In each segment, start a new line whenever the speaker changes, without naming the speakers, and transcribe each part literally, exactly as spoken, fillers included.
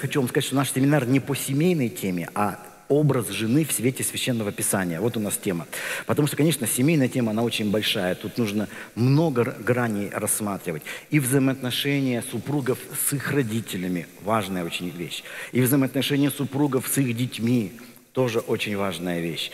хочу вам сказать, что наш семинар не по семейной теме, а образ жены в свете Священного Писания. Вот у нас тема. Потому что, конечно, семейная тема, она очень большая. Тут нужно много граней рассматривать. И взаимоотношения супругов с их родителями. Важная очень вещь. И взаимоотношения супругов с их детьми. Тоже очень важная вещь.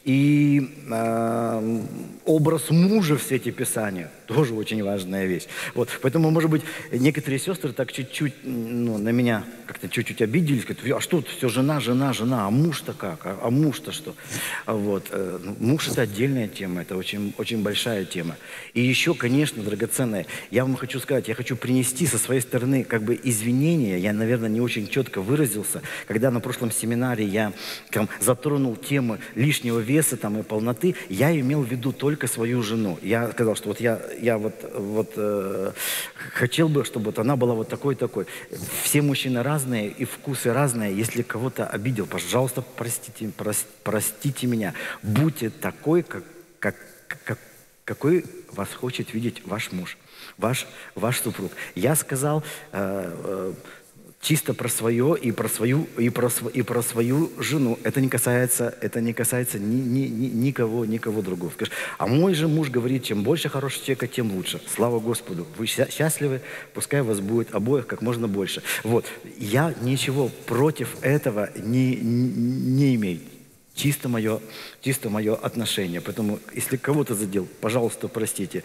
И э, образ мужа в свете Писания тоже очень важная вещь. Вот, поэтому, может быть, некоторые сестры так чуть-чуть ну, на меня как-то чуть-чуть обиделись, говорят, а что тут все жена, жена, жена, а муж-то как, а, а муж-то что? Вот, э, муж – это отдельная тема, это очень, очень большая тема. И еще, конечно, драгоценное, я вам хочу сказать, я хочу принести со своей стороны как бы извинения, я, наверное, не очень четко выразился, когда на прошлом семинаре я там, затронул тему лишнего веса там, и полноты, я имел в виду только свою жену. Я сказал, что вот я, я вот, вот э, хотел бы, чтобы вот она была вот такой-такой. Все мужчины разные и вкусы разные. Если кого-то обидел, пожалуйста, простите, прос, простите меня. Будьте такой, как, как, как, какой вас хочет видеть ваш муж, ваш, ваш супруг. Я сказал... Э, э, чисто про свое и про свою, и про, и про свою жену. Это не касается, это не касается ни, ни, ни, никого, никого другого. Скажешь, а мой же муж говорит, чем больше хорошего человека, тем лучше. Слава Господу. Вы счастливы, пускай вас будет обоих как можно больше. Вот. Я ничего против этого не, не, не имею. Чисто мое, чисто мое отношение. Поэтому, если кого-то задел, пожалуйста, простите.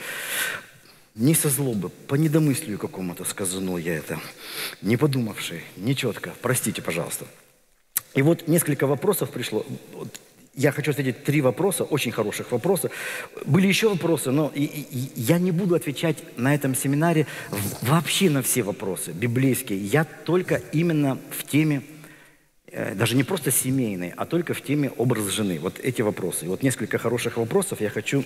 Не со злобы, по недомыслию какому-то сказано я это, не подумавший, не четко. Простите, пожалуйста. И вот несколько вопросов пришло. Я хочу ответить три вопроса, очень хороших вопроса. Были еще вопросы, но и, и, я не буду отвечать на этом семинаре вообще на все вопросы библейские. Я только именно в теме, даже не просто семейной, а только в теме образ жены. Вот эти вопросы. И вот несколько хороших вопросов я хочу...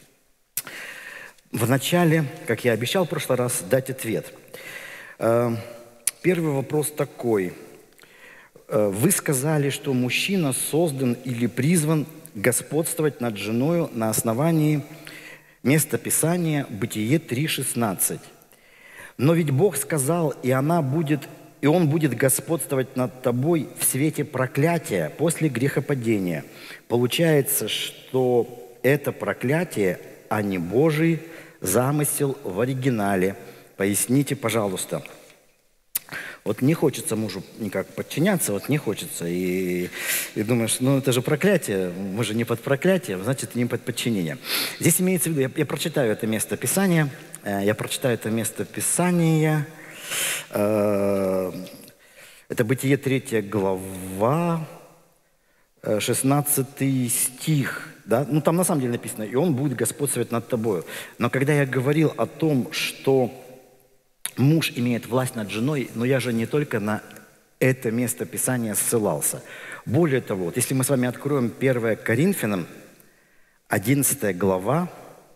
Вначале, как я обещал в прошлый раз, дать ответ. Первый вопрос такой. Вы сказали, что мужчина создан или призван господствовать над женою на основании места Писания Бытие три шестнадцать. Но ведь Бог сказал, и она будет, и Он будет господствовать над тобой в свете проклятия после грехопадения. Получается, что это проклятие, а не Божий замысел в оригинале. Поясните, пожалуйста. Вот не хочется мужу никак подчиняться, вот не хочется. И, и думаешь, ну это же проклятие, мы же не под проклятием, значит, не под подчинением. Здесь имеется в виду, я, я прочитаю это место Писания, э, я прочитаю это место Писания. Э, это Бытие третья глава, шестнадцатый стих. Да? Ну, там на самом деле написано, и он будет господствовать над тобою. Но когда я говорил о том, что муж имеет власть над женой, но я же не только на это место Писания ссылался. Более того, вот если мы с вами откроем первое Коринфянам, одиннадцатая глава,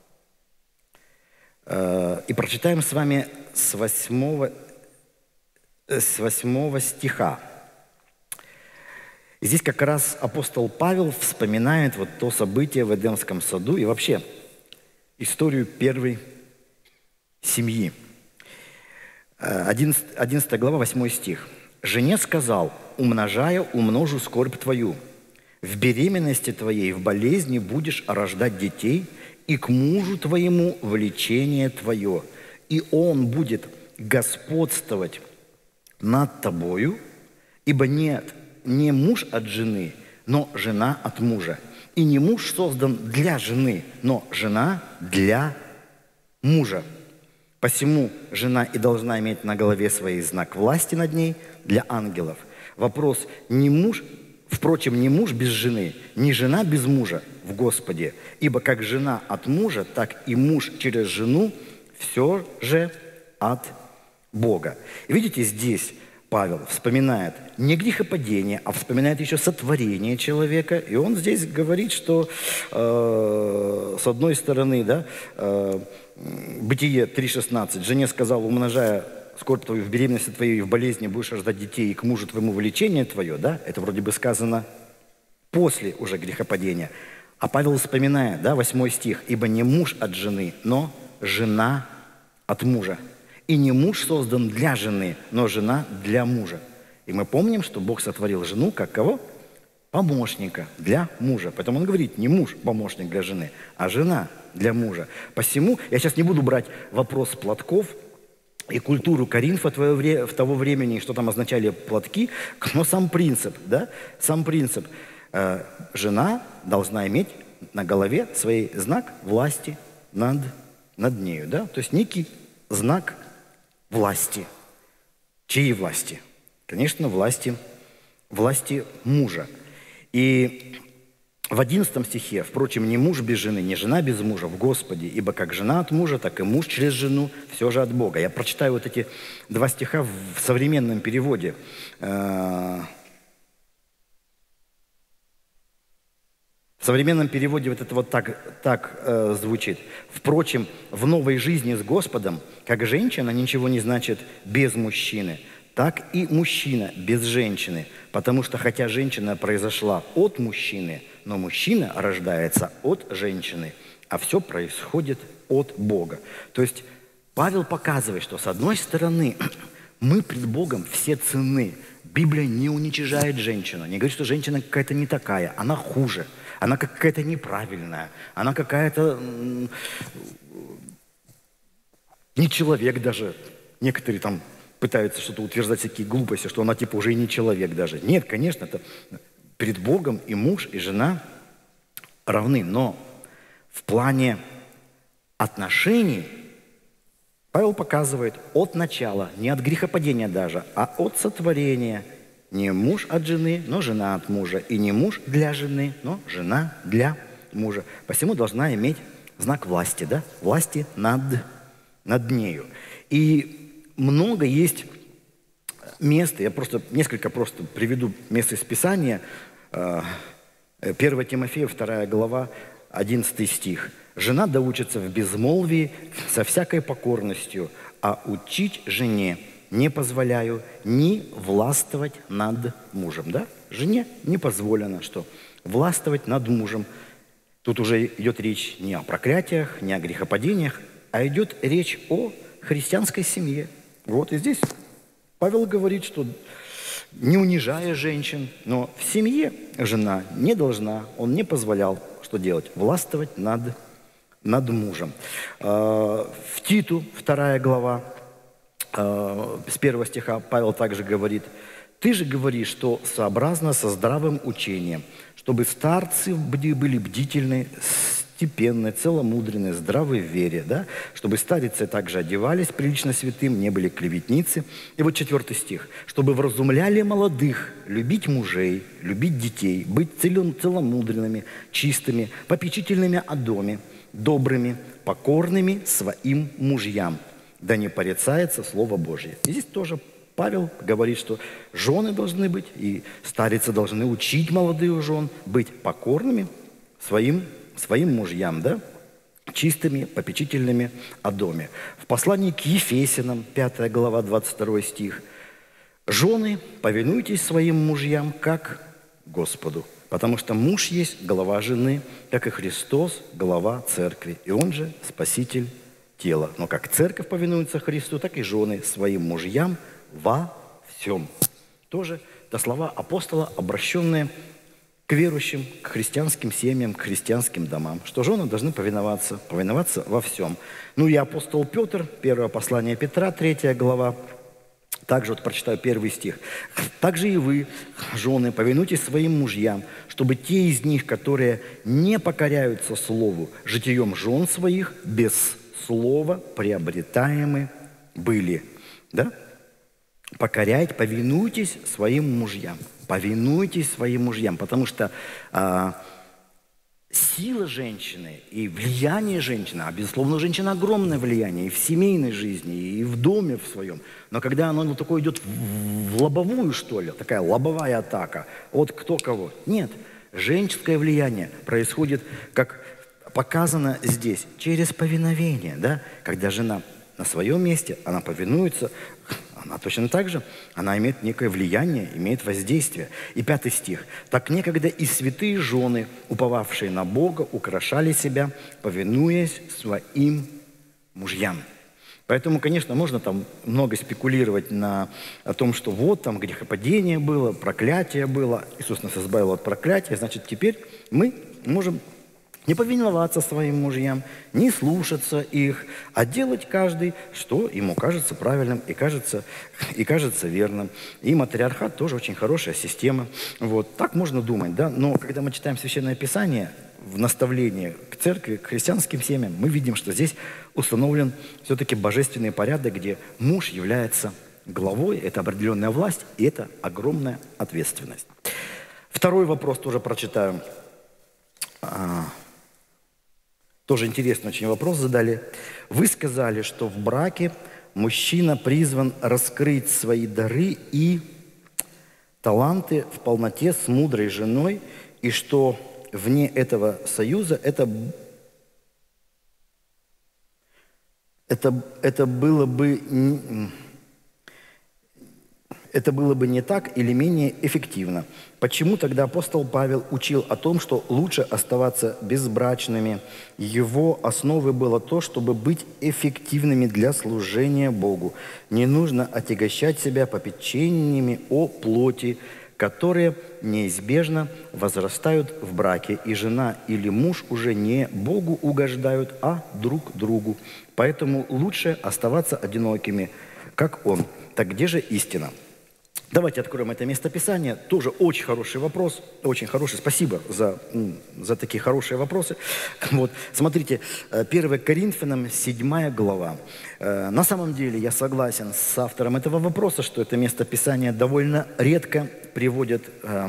э, и прочитаем с вами с восьмого, с восьмого стиха. И здесь как раз апостол Павел вспоминает вот то событие в Эдемском саду и вообще историю первой семьи. одиннадцатая глава, восьмой стих. «Жене сказал, умножая, умножу скорбь твою. В беременности твоей, в болезни будешь рождать детей, и к мужу твоему влечение твое, и он будет господствовать над тобою, ибо нет, не муж от жены, но жена от мужа. И не муж создан для жены, но жена для мужа. Посему жена и должна иметь на голове своей знак власти над ней для ангелов». Вопрос: не муж, впрочем, не муж без жены, не жена без мужа в Господе, ибо как жена от мужа, так и муж через жену все же от Бога. И видите, здесь Павел вспоминает не грехопадение, а вспоминает еще сотворение человека. И он здесь говорит, что э, с одной стороны, да, э, Бытие три шестнадцать, жене сказал, умножая скорбь твою в беременности твоей и в болезни будешь рождать детей, и к мужу твоему влечение твое, да, это вроде бы сказано после уже грехопадения. А Павел вспоминает, да, восьмой стих, ибо не муж от жены, но жена от мужа. И не муж создан для жены, но жена для мужа. И мы помним, что Бог сотворил жену как кого? Помощника для мужа. Поэтому он говорит, не муж помощник для жены, а жена для мужа. Посему я сейчас не буду брать вопрос платков и культуру Коринфа в того времени, что там означали платки, но сам принцип, да, сам принцип. Э, жена должна иметь на голове свой знак власти над, над нею, да, то есть некий знак власти. Чьей власти? Конечно, власти, власти мужа. И в одиннадцатом стихе, впрочем, не муж без жены, не жена без мужа в Господе, ибо как жена от мужа, так и муж через жену, все же от Бога. Я прочитаю вот эти два стиха в современном переводе. В современном переводе вот это вот так, так э, звучит. Впрочем, в новой жизни с Господом, как женщина ничего не значит без мужчины, так и мужчина без женщины. Потому что хотя женщина произошла от мужчины, но мужчина рождается от женщины, а все происходит от Бога. То есть Павел показывает, что с одной стороны мы пред Богом все ценны. Библия не уничижает женщину, не говорит, что женщина какая-то не такая, она хуже. Она какая-то неправильная, она какая-то не человек даже. Некоторые там пытаются что-то утверждать, всякие глупости, что она типа уже и не человек даже. Нет, конечно, это перед Богом и муж, и жена равны. Но в плане отношений Павел показывает от начала, не от грехопадения даже, а от сотворения. Не муж от жены, но жена от мужа. И не муж для жены, но жена для мужа. Посему должна иметь знак власти, да? Власти над, над нею. И много есть мест, я просто несколько просто приведу мест из Писания. первое Тимофея, вторая глава, одиннадцатый стих. «Жена да учится в безмолвии со всякой покорностью, а учить жене не позволяю ни властвовать над мужем». Да? Жене не позволено, что властвовать над мужем. Тут уже идет речь не о проклятиях, не о грехопадениях, а идет речь о христианской семье. Вот и здесь Павел говорит, что не унижая женщин, но в семье жена не должна, он не позволял, что делать? Властвовать над, над мужем. В Титу, вторая глава, с первого стиха Павел также говорит: «Ты же говоришь, что сообразно со здравым учением, чтобы старцы были бдительны, степенны, целомудренны, здравы в вере, да? Чтобы старицы также одевались прилично святым, не были клеветницы». И вот четвертый стих. «Чтобы вразумляли молодых, любить мужей, любить детей, быть целомудренными, чистыми, попечительными о доме, добрыми, покорными своим мужьям, да не порицается Слово Божье». И здесь тоже Павел говорит, что жены должны быть, и старицы должны учить молодых жен быть покорными своим, своим мужьям, да? Чистыми, попечительными о доме. В послании к Ефесянам, пятая глава, двадцать второй стих. «Жены, повинуйтесь своим мужьям, как Господу, потому что муж есть голова жены, как и Христос голова церкви, и он же Спаситель тела. Но как церковь повинуется Христу, так и жены своим мужьям во всем». Тоже это слова апостола, обращенные к верующим, к христианским семьям, к христианским домам, что жены должны повиноваться, повиноваться во всем. Ну и апостол Петр, первое послание Петра, третья глава, также вот прочитаю первый стих. «Также и вы, жены, повинуйтесь своим мужьям, чтобы те из них, которые не покоряются слову, житием жен своих без слова приобретаемы были». Да? Покоряйте, повинуйтесь своим мужьям. Повинуйтесь своим мужьям, потому что а, сила женщины и влияние женщины, а безусловно, у женщины огромное влияние и в семейной жизни, и в доме в своем. Но когда оно ну, такое идет в, в лобовую, что ли, такая лобовая атака, вот кто кого. Нет, женское влияние происходит, как показано здесь, через повиновение, да? Когда жена на своем месте, она повинуется, она точно так же, она имеет некое влияние, имеет воздействие. И пятый стих. «Так некогда и святые жены, уповавшие на Бога, украшали себя, повинуясь своим мужьям». Поэтому, конечно, можно там много спекулировать на, о том, что вот там грехопадение было, проклятие было, Иисус нас избавил от проклятия, значит, теперь мы можем не повиноваться своим мужьям, не слушаться их, а делать каждый, что ему кажется правильным и кажется, и кажется верным. И матриархат тоже очень хорошая система. Вот. Так можно думать, да? Но когда мы читаем Священное Писание, в наставлении к церкви, к христианским семьям, мы видим, что здесь установлен все-таки божественный порядок, где муж является главой, это определенная власть, и это огромная ответственность. Второй вопрос тоже прочитаю. Тоже интересный очень вопрос задали. Вы сказали, что в браке мужчина призван раскрыть свои дары и таланты в полноте с мудрой женой, и что вне этого союза это, это, это, было бы, это было бы не так или менее эффективно. Почему тогда апостол Павел учил о том, что лучше оставаться безбрачными? Его основой было то, чтобы быть эффективными для служения Богу. Не нужно отягощать себя попечениями о плоти, которые неизбежно возрастают в браке, и жена или муж уже не Богу угождают, а друг другу. Поэтому лучше оставаться одинокими, как он. Так где же истина? Давайте откроем это местописание. Тоже очень хороший вопрос, очень хороший. Спасибо за, за такие хорошие вопросы. Вот. Смотрите, первое Коринфянам, седьмая глава. На самом деле я согласен с автором этого вопроса, что это местописание довольно редко приводят,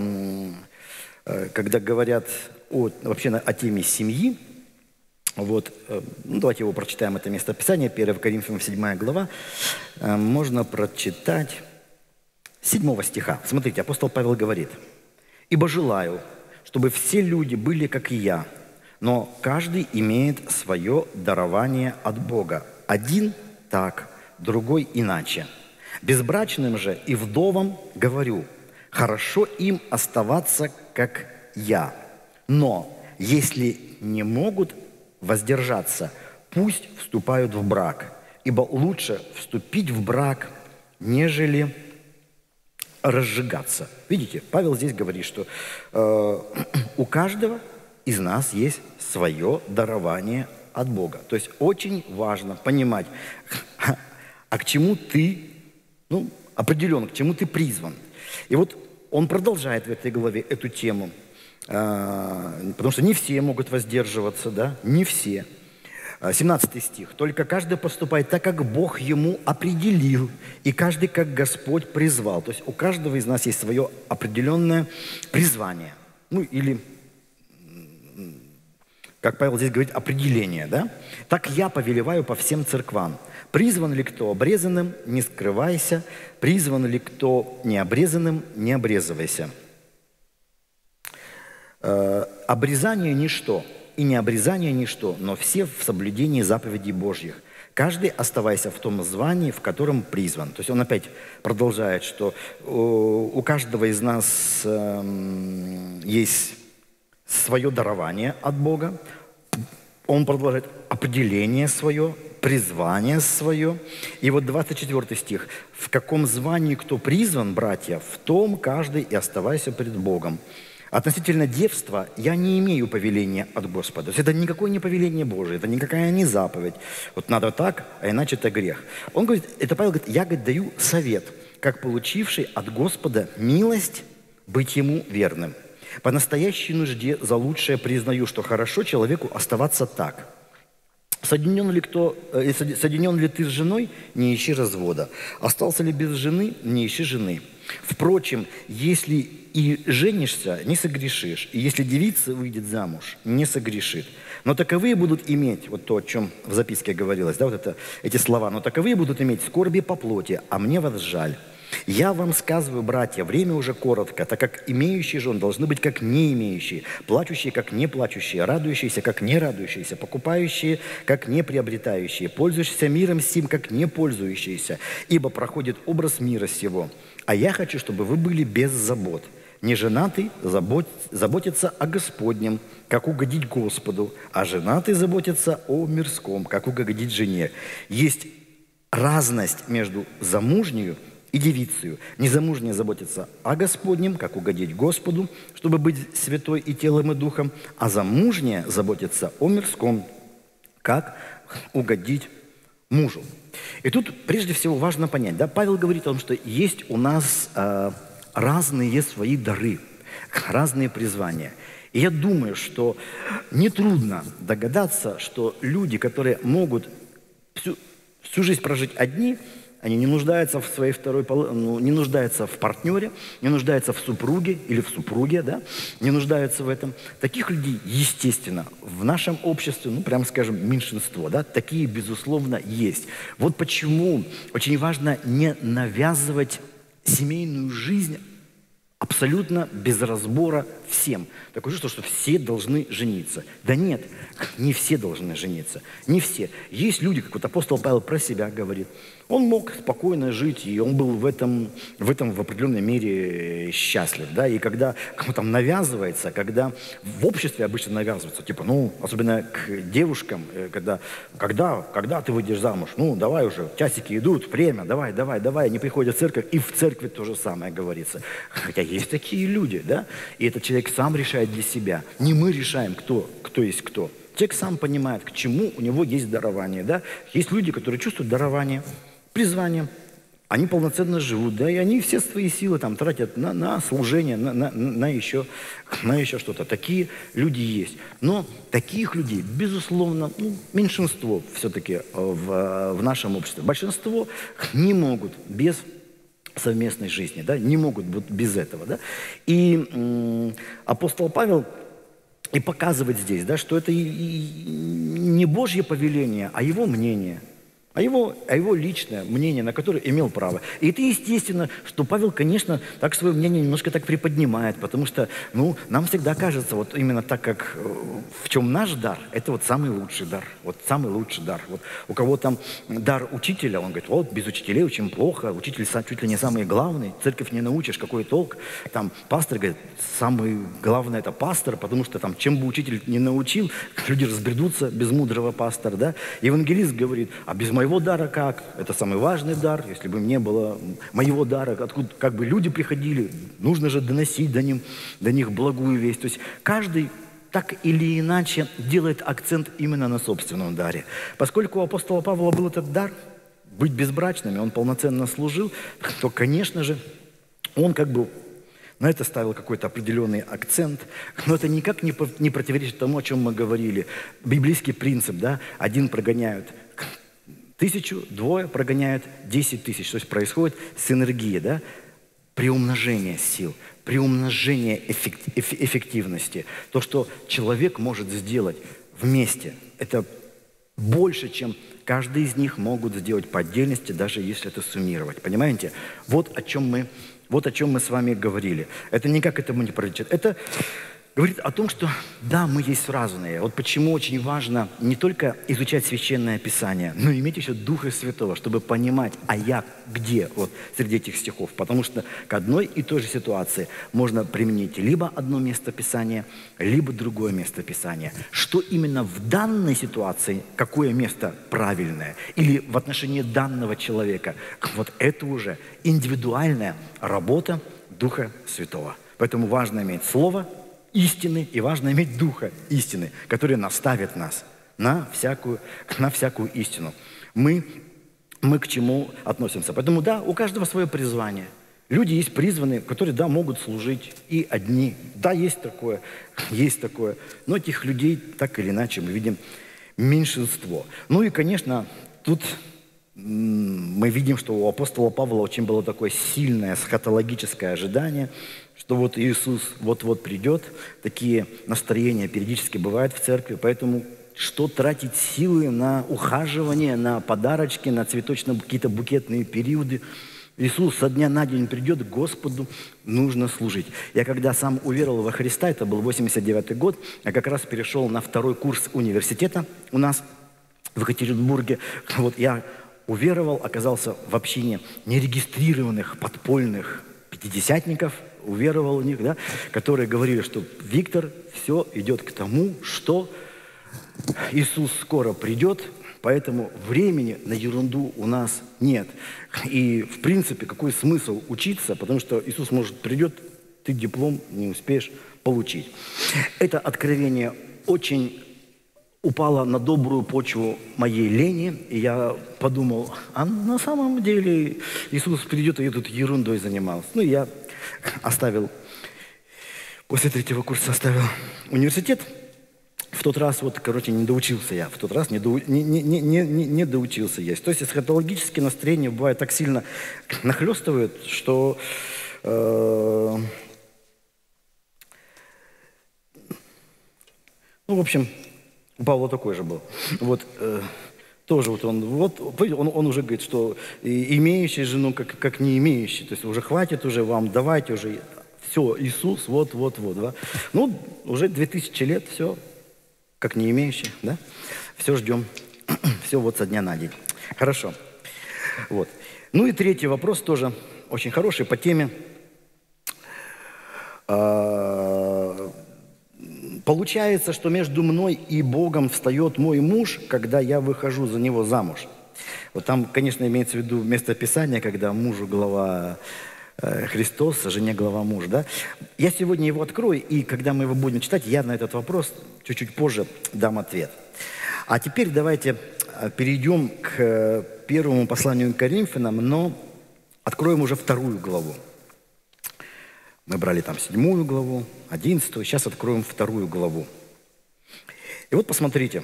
когда говорят о, вообще о теме семьи. Вот. Ну, давайте его прочитаем, это местописание, первое Коринфянам, седьмая глава. Можно прочитать седьмого стиха. Смотрите, апостол Павел говорит: «Ибо желаю, чтобы все люди были, как и я, но каждый имеет свое дарование от Бога. Один так, другой иначе. Безбрачным же и вдовам говорю, хорошо им оставаться, как я. Но если не могут воздержаться, пусть вступают в брак, ибо лучше вступить в брак, нежели разжигаться». Видите, Павел здесь говорит, что э, у каждого из нас есть свое дарование от Бога. То есть очень важно понимать, а к чему ты, ну, определенно, к чему ты призван. И вот он продолжает в этой главе эту тему, э, потому что не все могут воздерживаться, да, не все. семнадцатый стих. «Только каждый поступает так, как Бог ему определил, и каждый, как Господь призвал». То есть у каждого из нас есть свое определенное призвание. Ну, или, как Павел здесь говорит, определение, да? «Так я повелеваю по всем церквам. Призван ли кто обрезанным, не скрывайся. Призван ли кто необрезанным, не обрезывайся». Э, обрезание – ничто. И не обрезание ничто, но все в соблюдении заповедей Божьих. Каждый оставайся в том звании, в котором призван. То есть он опять продолжает, что у каждого из нас есть свое дарование от Бога. Он продолжает определение свое, призвание свое. И вот двадцать четвёртый стих. «В каком звании кто призван, братья, в том каждый и оставайся пред Богом». Относительно девства я не имею повеления от Господа. То есть это никакое не повеление Божие, это никакая не заповедь. Вот надо так, а иначе это грех. Он говорит, это Павел говорит, я, говорит, даю совет, как получивший от Господа милость быть ему верным. По настоящей нужде за лучшее признаю, что хорошо человеку оставаться так. Соединен ли, кто, э, соединен ли ты с женой, не ищи развода. Остался ли без жены, не ищи жены. Впрочем, если и женишься, не согрешишь. И если девица выйдет замуж, не согрешит. Но таковые будут иметь, вот то, о чем в записке говорилось, да, вот это, эти слова, но таковые будут иметь скорби по плоти, а мне вас жаль. Я вам сказываю, братья, время уже коротко, так как имеющие жен должны быть как не имеющие, плачущие как не плачущие, радующиеся как не радующиеся, покупающие как не приобретающие, пользующиеся миром сим как не пользующиеся, ибо проходит образ мира сего. А я хочу, чтобы вы были без забот. Неженатый забот, заботится о Господнем, как угодить Господу, а женатый заботится о мирском, как угодить жене. Есть разность между замужнею и девицею. Незамужняя заботится о Господнем, как угодить Господу, чтобы быть святой и телом, и духом, а замужняя заботится о мирском, как угодить мужу. И тут прежде всего важно понять, да, Павел говорит о том, что есть у нас э, разные свои дары, разные призвания. И я думаю, что нетрудно догадаться, что люди, которые могут всю, всю жизнь прожить одни, они не нуждаются в своей второй, ну, не нуждаются в партнере, не нуждаются в супруге или в супруге, да, не нуждаются в этом. Таких людей, естественно, в нашем обществе, ну, прямо скажем, меньшинство, да, такие, безусловно, есть. Вот почему очень важно не навязывать семейную жизнь абсолютно без разбора всем. Такое чувство, что все должны жениться. Да нет, не все должны жениться. Не все. Есть люди, как вот апостол Павел про себя говорит. Он мог спокойно жить, и он был в этом, в этом в определенной мере счастлив. Да? И когда кому там навязывается, когда в обществе обычно навязывается, типа, ну, особенно к девушкам, когда, когда, когда ты выйдешь замуж, ну, давай уже, часики идут, время, давай, давай, давай. Они приходят в церковь, и в церкви то же самое говорится. Хотя есть такие люди, да, и этот человек сам решает для себя. Не мы решаем, кто, кто есть кто. Человек сам понимает, к чему у него есть дарование, да. Есть люди, которые чувствуют дарование, призвание, они полноценно живут, да, и они все свои силы там тратят на, на служение, на, на, на еще, на еще что-то. Такие люди есть. Но таких людей, безусловно, ну, меньшинство все-таки в, в нашем обществе. Большинство не могут без совместной жизни, да, не могут быть без этого, да. И м, апостол Павел и показывает здесь, да, что это и, и не Божье повеление, а его мнение. А его, а его личное мнение, на которое имел право. И это естественно, что Павел, конечно, так свое мнение немножко так приподнимает, потому что, ну, нам всегда кажется, вот именно так, как в чем наш дар, это вот самый лучший дар, вот самый лучший дар. Вот у кого там дар учителя, он говорит, вот без учителей очень плохо, учитель чуть ли не самый главный, церковь не научишь, какой толк. Там пастор говорит, самый главный это пастор, потому что там, чем бы учитель не научил, люди разбредутся без мудрого пастора, да. Евангелист говорит, а без моего Моего дара как? Это самый важный дар. Если бы не было моего дара, откуда как бы люди приходили, нужно же доносить до них, до них благую весть. То есть каждый так или иначе делает акцент именно на собственном даре. Поскольку у апостола Павла был этот дар быть безбрачными, он полноценно служил, то, конечно же, он как бы на это ставил какой-то определенный акцент. Но это никак не, не противоречит тому, о чем мы говорили. Библейский принцип, да, один прогоняют тысячу, двое прогоняют десять тысяч. То есть происходит синергия, да? Приумножение сил, приумножение эффект, эффективности. То, что человек может сделать вместе, это больше, чем каждый из них могут сделать по отдельности, даже если это суммировать. Понимаете? Вот о чем мы, вот о чем мы с вами говорили. Это никак этому не противоречит. Это говорит о том, что да, мы есть разные. Вот почему очень важно не только изучать Священное Писание, но и иметь еще Духа Святого, чтобы понимать, а я где вот среди этих стихов. Потому что к одной и той же ситуации можно применить либо одно место Писания, либо другое место Писания. Что именно в данной ситуации, какое место правильное, или в отношении данного человека, вот это уже индивидуальная работа Духа Святого. Поэтому важно иметь Слово истины, и важно иметь Духа истины, который наставит нас на всякую, на всякую истину. Мы, мы к чему относимся? Поэтому, да, у каждого свое призвание. Люди есть призванные, которые, да, могут служить и одни. Да, есть такое, есть такое. Но этих людей, так или иначе, мы видим меньшинство. Ну и, конечно, тут мы видим, что у апостола Павла очень было такое сильное эсхатологическое ожидание, что вот Иисус вот-вот придет. Такие настроения периодически бывают в церкви, поэтому что тратить силы на ухаживание, на подарочки, на цветочные какие-то букетные периоды. Иисус со дня на день придет, Господу нужно служить. Я когда сам уверовал во Христа, это был восемьдесят девятый год, я как раз перешел на второй курс университета у нас в Екатеринбурге. Вот я уверовал, оказался в общине нерегистрированных подпольных пятидесятников, уверовал в них, да, которые говорили, что Виктор, все идет к тому, что Иисус скоро придет, Поэтому времени на ерунду у нас нет. И, в принципе, какой смысл учиться, потому что Иисус, может, придет, ты диплом не успеешь получить. Это откровение очень упало на добрую почву моей лени, и я подумал, а на самом деле Иисус придет, и я тут ерундой занимался. Ну, я оставил, после третьего курса оставил университет. В тот раз, вот, короче, не доучился я. В тот раз не, до, не, не, не, не, не доучился я. То есть эсхатологические настроения бывают так сильно нахлестывают, что... Э, ну, в общем, у Павла такой же был. Вот, э, тоже вот он, вот, он, он уже говорит, что имеющий жену, как, как не имеющий. То есть уже хватит уже вам, давайте уже. Все, Иисус, вот, вот, вот. Да? Ну, уже две тысячи лет, все. Как не имеющий, да? Все ждем. Все вот со дня на день. Хорошо. Вот. Ну и третий вопрос тоже очень хороший по теме. Получается, что между мной и Богом встает мой муж, когда я выхожу за него замуж. Вот там, конечно, имеется в виду местописание, когда мужу глава Христос, жене глава муж, да? Я сегодня его открою, и когда мы его будем читать, я на этот вопрос чуть-чуть позже дам ответ. А теперь давайте перейдем к первому посланию к Коринфянам, но откроем уже вторую главу. Мы брали там седьмую главу, одиннадцатую, сейчас откроем вторую главу. И вот посмотрите.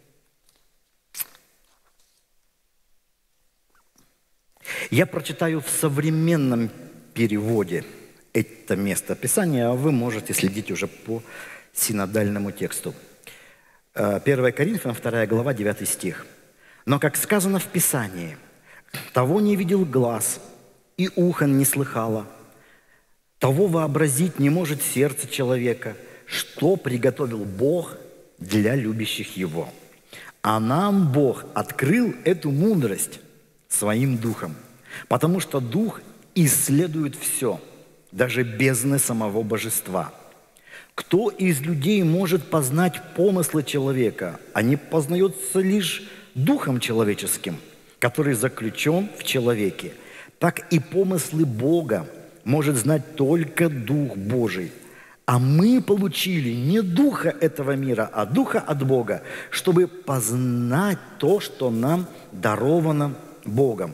Я прочитаю в современном переводе это место Писания, а вы можете следить уже по синодальному тексту. первое Коринфянам, вторая глава, девятый стих. «Но, как сказано в Писании, того не видел глаз, и ухо не слыхало, того вообразить не может сердце человека, что приготовил Бог для любящих Его. А нам Бог открыл эту мудрость своим Духом, потому что Дух исследует все, даже бездны самого Божества. Кто из людей может познать помыслы человека? Они познаются лишь Духом человеческим, который заключен в человеке. Так и помыслы Бога может знать только Дух Божий. А мы получили не Духа этого мира, а Духа от Бога, чтобы познать то, что нам даровано Богом.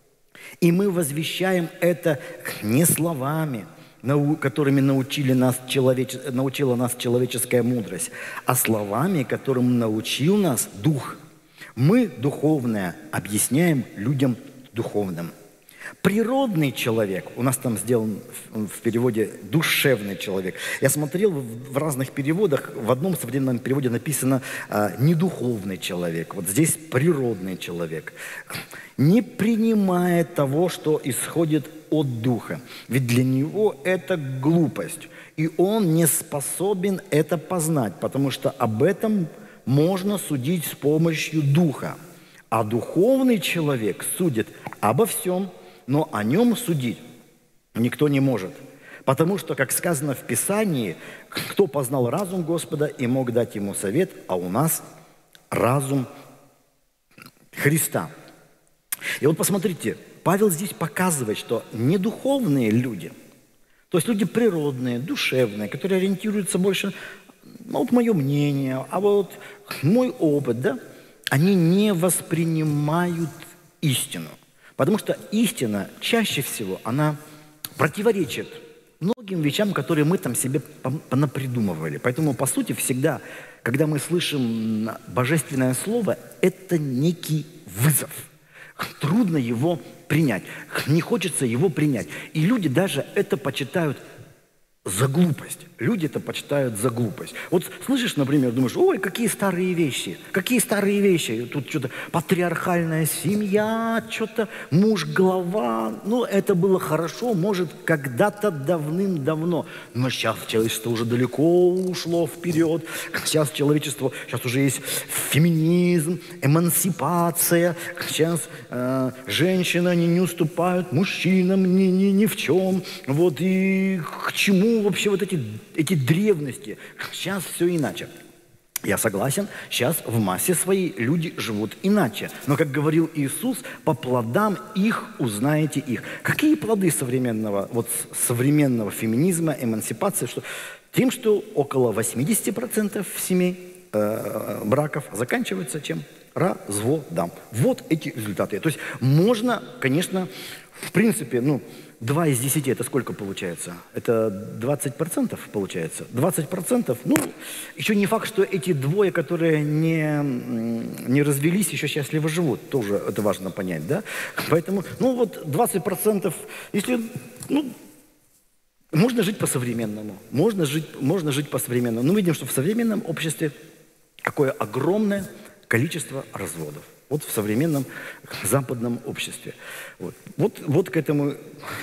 И мы возвещаем это не словами, которыми научили нас человеч... научила нас человеческая мудрость, а словами, которым научил нас Дух. Мы, духовное, объясняем людям духовным. Природный человек, у нас там сделан в переводе «душевный человек». Я смотрел в разных переводах, в одном современном переводе написано «недуховный человек». Вот здесь «природный человек». Не принимает того, что исходит от Духа. Ведь для него это глупость. И он не способен это познать, потому что об этом можно судить с помощью Духа. А духовный человек судит обо всем, но о нем судить никто не может. Потому что, как сказано в Писании, кто познал разум Господа и мог дать ему совет, а у нас разум Христа. И вот посмотрите, Павел здесь показывает, что недуховные люди, то есть люди природные, душевные, которые ориентируются больше, ну, вот мое мнение, а вот мой опыт, да, они не воспринимают истину. Потому что истина чаще всего, она противоречит многим вещам, которые мы там себе понапридумывали. Поэтому, по сути, всегда, когда мы слышим божественное слово, это некий вызов. Трудно его принять, не хочется его принять. И люди даже это почитают за глупость. Люди это почитают за глупость. Вот слышишь, например, думаешь, ой, какие старые вещи, какие старые вещи. Тут что-то патриархальная семья, что-то муж глава. Ну, это было хорошо, может, когда-то давным-давно. Но сейчас человечество уже далеко ушло вперед. Сейчас человечество, сейчас уже есть феминизм, эмансипация. Сейчас э, женщины, они не уступают мужчинам ни, ни, ни в чем. Вот и к чему вообще вот эти, эти древности? Сейчас все иначе. Я согласен, сейчас в массе своей люди живут иначе. Но, как говорил Иисус, по плодам их узнаете их. Какие плоды современного, вот, современного феминизма, эмансипации? Что, тем, что около восемьдесят процентов семей, э, браков заканчиваются чем? Разводом. Вот эти результаты. То есть можно, конечно, в принципе, ну, два из десяти, это сколько получается? Это двадцать процентов получается. двадцать процентов, ну, еще не факт, что эти двое, которые не, не развелись, еще счастливо живут. Тоже это важно понять, да? Поэтому, ну, вот двадцать процентов, если, ну, можно жить по-современному. Можно жить, можно жить по-современному. Но мы видим, что в современном обществе какое огромное количество разводов. Вот в современном западном обществе. Вот, вот, вот к этому,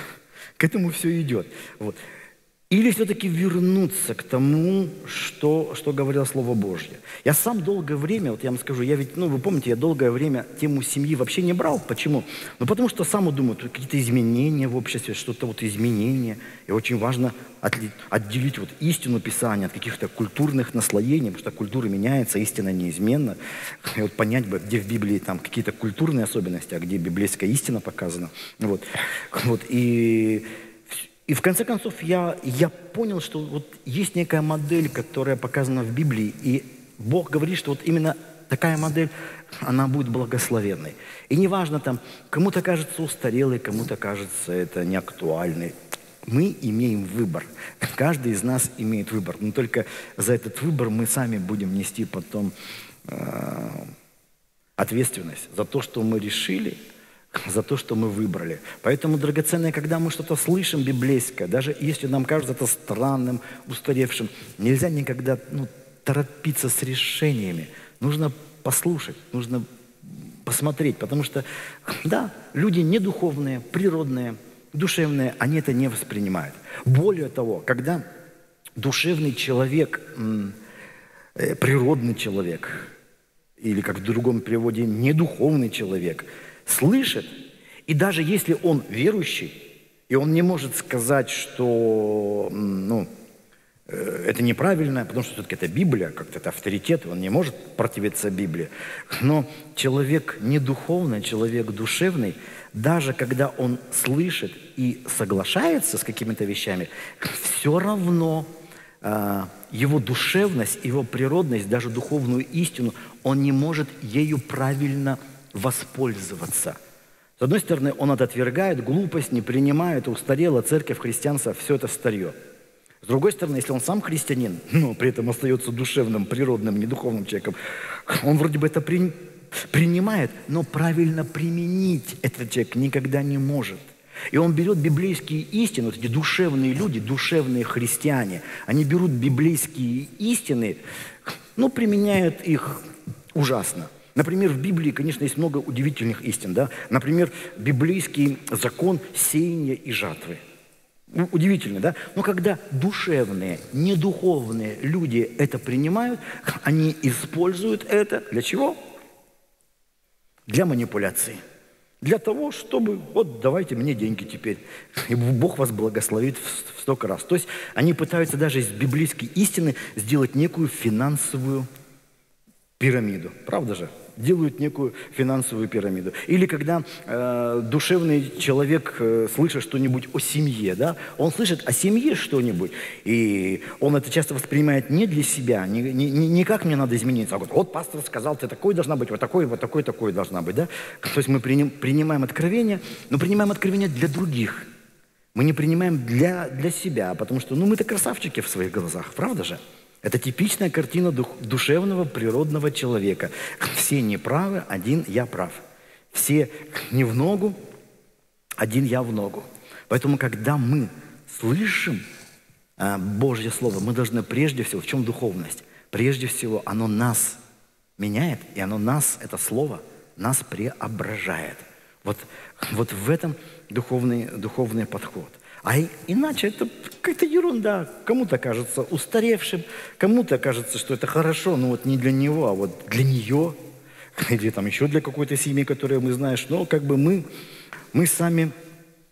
к этому все идет. Вот. Или все-таки вернуться к тому, что, что говорило Слово Божье. Я сам долгое время, вот я вам скажу, я ведь, ну вы помните, я долгое время тему семьи вообще не брал. Почему? Ну потому что сам думаю, какие-то изменения в обществе, что-то вот изменения. И очень важно отделить вот истину Писания от каких-то культурных наслоений, потому что культура меняется, истина неизменна. И вот понять бы, где в Библии там какие-то культурные особенности, а где библейская истина показана. Вот. Вот. И... И в конце концов я, я понял, что вот есть некая модель, которая показана в Библии, и Бог говорит, что вот именно такая модель, она будет благословенной. И неважно там, кому-то кажется устарелой, кому-то кажется это неактуальной. Мы имеем выбор. Каждый из нас имеет выбор. Но только за этот выбор мы сами будем нести потом э, ответственность за то, что мы решили, за то, что мы выбрали. Поэтому, драгоценное, когда мы что-то слышим библейское, даже если нам кажется это странным, устаревшим, нельзя никогда ну, торопиться с решениями. Нужно послушать, нужно посмотреть, потому что, да, люди недуховные, природные, душевные, они это не воспринимают. Более того, когда душевный человек, э, природный человек, или, как в другом переводе, недуховный человек, слышит, и даже если он верующий, и он не может сказать, что ну, это неправильно, потому что все-таки это Библия, как-то это авторитет, он не может противиться Библии. Но человек недуховный, человек душевный, даже когда он слышит и соглашается с какими-то вещами, все равно э, его душевность, его природность, даже духовную истину, он не может ею правильно воспользоваться. С одной стороны, он это отвергает, глупость, не принимает, устарела церковь, христианство, все это старье. С другой стороны, если он сам христианин, но при этом остается душевным, природным, недуховным человеком, он вроде бы это при... принимает, но правильно применить этот человек никогда не может. И он берет библейские истины, вот эти душевные люди, душевные христиане, они берут библейские истины, но применяют их ужасно. Например, в Библии, конечно, есть много удивительных истин. Да? Например, библейский закон сеяния и жатвы. Ну, удивительно, да? Но когда душевные, недуховные люди это принимают, они используют это для чего? Для манипуляции. Для того, чтобы, вот давайте мне деньги теперь, и Бог вас благословит в столько раз. То есть они пытаются даже из библейской истины сделать некую финансовую пирамиду. Правда же? Делают некую финансовую пирамиду. Или когда э, душевный человек э, слышит что-нибудь о семье, да, он слышит о семье что-нибудь, и он это часто воспринимает не для себя, не, не, не как мне надо измениться, а вот, вот пастор сказал, ты такой должна быть, вот такой, вот такой, такой должна быть, да. То есть мы приним, принимаем откровение, но принимаем откровение для других. Мы не принимаем для, для себя, потому что, ну, мы-то красавчики в своих глазах, правда же? Это типичная картина дух, душевного, природного человека. Все неправы, один я прав. Все не в ногу, один я в ногу. Поэтому, когда мы слышим а, Божье Слово, мы должны прежде всего, в чем духовность? Прежде всего, оно нас меняет, и оно нас, это Слово, нас преображает. Вот, вот в этом духовный, духовный подход. А иначе это какая-то ерунда. Кому-то кажется устаревшим, кому-то кажется, что это хорошо, но вот не для него, а вот для нее, или там еще для какой-то семьи, которую мы знаешь. Но как бы мы, мы сами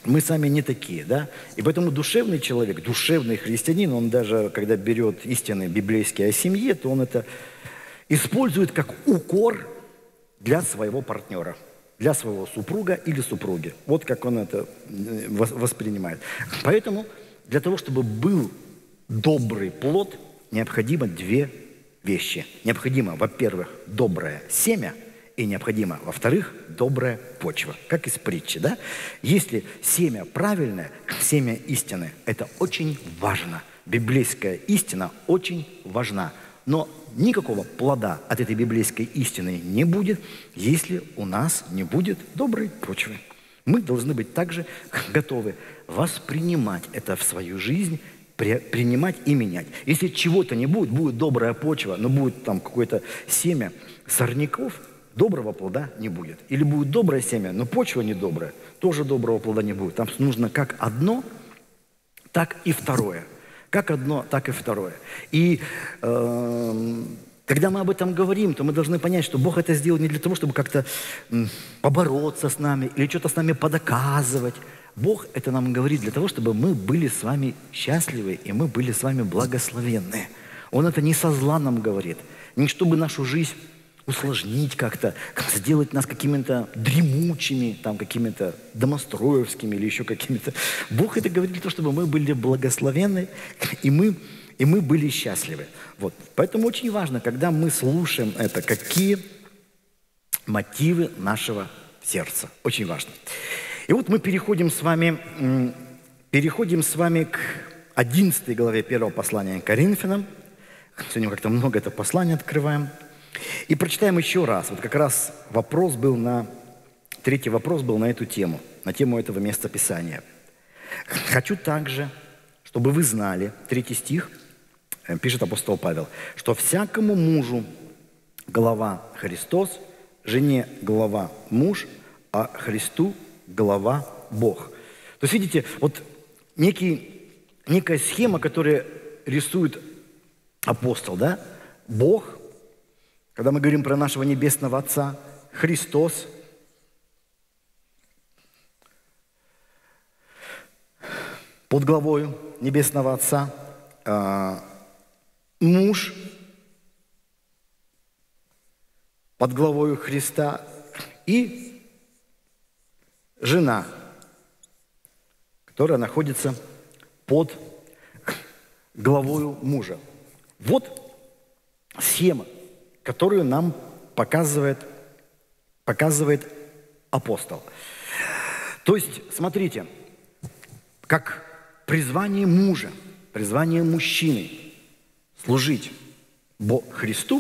Мы сами не такие, да? И поэтому душевный человек, душевный христианин, он даже, когда берет истины библейские о семье, то он это использует как укор для своего партнера, для своего супруга или супруги. Вот как он это воспринимает. Поэтому для того, чтобы был добрый плод, необходимо две вещи. Необходимо, во-первых, доброе семя, и необходимо, во-вторых, добрая почва. Как из притчи, да? Если семя правильное, семя истины, это очень важно. Библейская истина очень важна. Но никакого плода от этой библейской истины не будет, если у нас не будет доброй почвы. Мы должны быть также готовы воспринимать это в свою жизнь, при, принимать и менять. Если чего-то не будет, будет добрая почва, но будет там какое-то семя сорняков, доброго плода не будет. Или будет доброе семя, но почва не добрая, тоже доброго плода не будет. Там нужно как одно, так и второе. Как одно, так и второе. И э, когда мы об этом говорим, то мы должны понять, что Бог это сделал не для того, чтобы как-то м, побороться с нами или что-то с нами подоказывать. Бог это нам говорит для того, чтобы мы были с вами счастливы, и мы были с вами благословенны. Он это не со зла нам говорит, не чтобы нашу жизнь усложнить как-то, сделать нас какими-то дремучими, там, какими-то домостроевскими или еще какими-то. Бог это говорит для того, чтобы мы были благословенны, и мы, и мы были счастливы. Вот. Поэтому очень важно, когда мы слушаем это, какие мотивы нашего сердца. Очень важно. И вот мы переходим с вами, переходим с вами к одиннадцатой главе первого послания к Коринфянам. Сегодня как-то много это послание открываем. И прочитаем еще раз. Вот как раз вопрос был на... Третий вопрос был на эту тему, на тему этого места Писания. «Хочу также, чтобы вы знали», третий стих, пишет апостол Павел, «что всякому мужу глава Христос, жене глава муж, а Христу глава Бог». То есть, видите, вот некий, некая схема, которую рисует апостол, да? Бог, когда мы говорим про нашего Небесного Отца, Христос, под главою Небесного Отца, э, муж под главою Христа и жена, которая находится под главою мужа. Вот схема, которую нам показывает, показывает апостол. То есть, смотрите, как призвание мужа, призвание мужчины служить Богу Христу,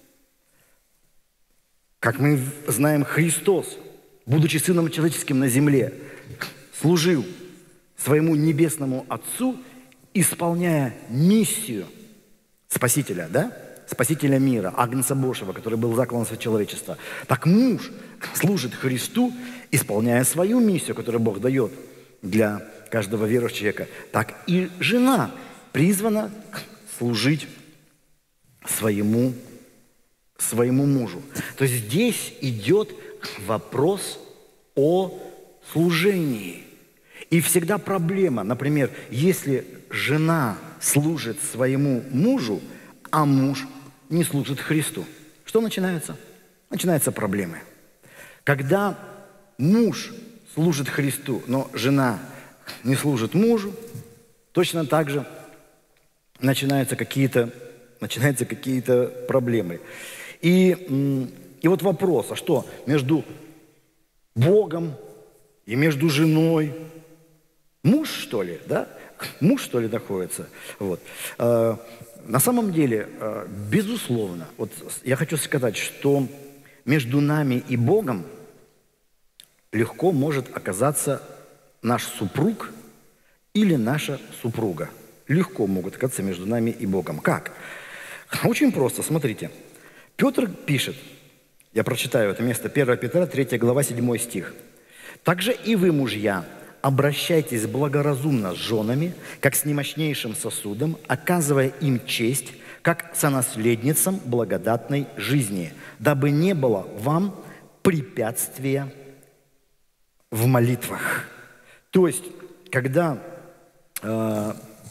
как мы знаем, Христос, будучи Сыном Человеческим на земле, служил своему Небесному Отцу, исполняя миссию Спасителя, да? Спасителя мира, Агнца Божьего, который был заклан за человечество. Так муж служит Христу, исполняя свою миссию, которую Бог дает для каждого верующего человека. Так и жена призвана служить своему, своему мужу. То есть здесь идет вопрос о служении. И всегда проблема, например, если жена служит своему мужу, а муж не служит Христу. Что начинается? Начинаются проблемы. Когда муж служит Христу, но жена не служит мужу, точно так же начинаются какие-то, начинаются какие-то проблемы. И, и вот вопрос, а что между Богом и между женой? Муж, что ли, да? Муж, что ли, находится? Вот. На самом деле, безусловно, вот я хочу сказать, что между нами и Богом легко может оказаться наш супруг или наша супруга. Легко могут оказаться между нами и Богом. Как? Очень просто, смотрите. Петр пишет, я прочитаю это место, первое Петра, третья глава, седьмой стих. «Также и вы, мужья, обращайтесь благоразумно с женами, как с немощнейшим сосудом, оказывая им честь, как сонаследницам благодатной жизни, дабы не было вам препятствия в молитвах». То есть, когда э,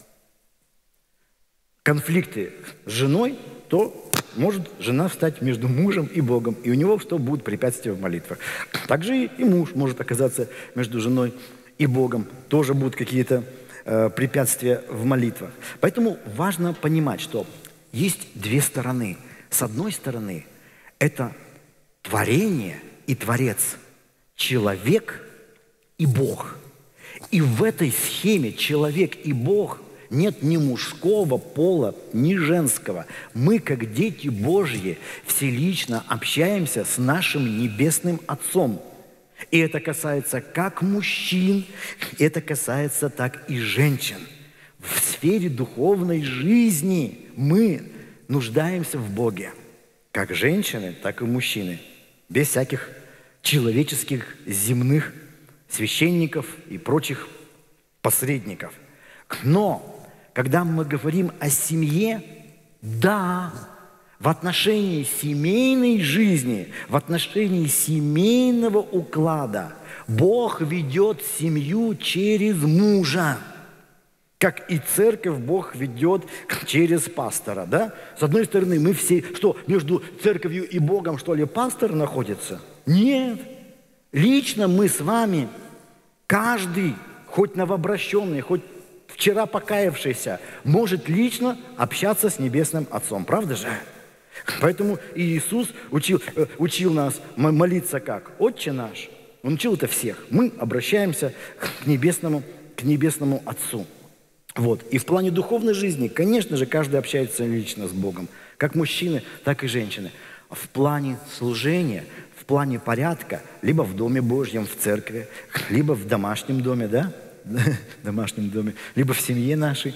конфликты с женой, то может жена встать между мужем и Богом, и у него что будут препятствия в молитвах. Также и муж может оказаться между женой и Богом, тоже будут какие-то э, препятствия в молитвах. Поэтому важно понимать, что есть две стороны. С одной стороны, это творение и Творец, человек и Бог. И в этой схеме человек и Бог нет ни мужского пола, ни женского. Мы, как дети Божьи, вселично общаемся с нашим Небесным Отцом. И это касается как мужчин, это касается так и женщин. В сфере духовной жизни мы нуждаемся в Боге. Как женщины, так и мужчины. Без всяких человеческих, земных священников и прочих посредников. Но когда мы говорим о семье, да, в отношении семейной жизни, в отношении семейного уклада Бог ведет семью через мужа. Как и церковь Бог ведет через пастора, да? С одной стороны, мы все, что, между церковью и Богом, что ли, пастор находится? Нет. Лично мы с вами, каждый, хоть новообращенный, хоть вчера покаявшийся, может лично общаться с Небесным Отцом. Правда же? Поэтому Иисус учил, учил нас молиться как? Отче наш. Он учил это всех. Мы обращаемся к Небесному, к Небесному Отцу. Вот. И в плане духовной жизни, конечно же, каждый общается лично с Богом. Как мужчины, так и женщины. В плане служения, в плане порядка, либо в Доме Божьем, в церкви, либо в домашнем доме, да? В домашнем доме, либо в семье нашей.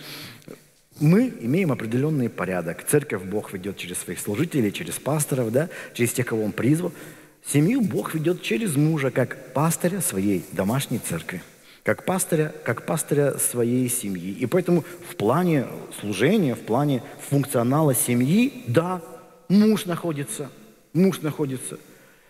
Мы имеем определенный порядок. Церковь Бог ведет через своих служителей, через пасторов, да? Через тех, кого Он призвал. Семью Бог ведет через мужа, как пастыря своей домашней церкви. Как пастыря, как пастыря своей семьи. И поэтому в плане служения, в плане функционала семьи, да, муж находится, муж находится.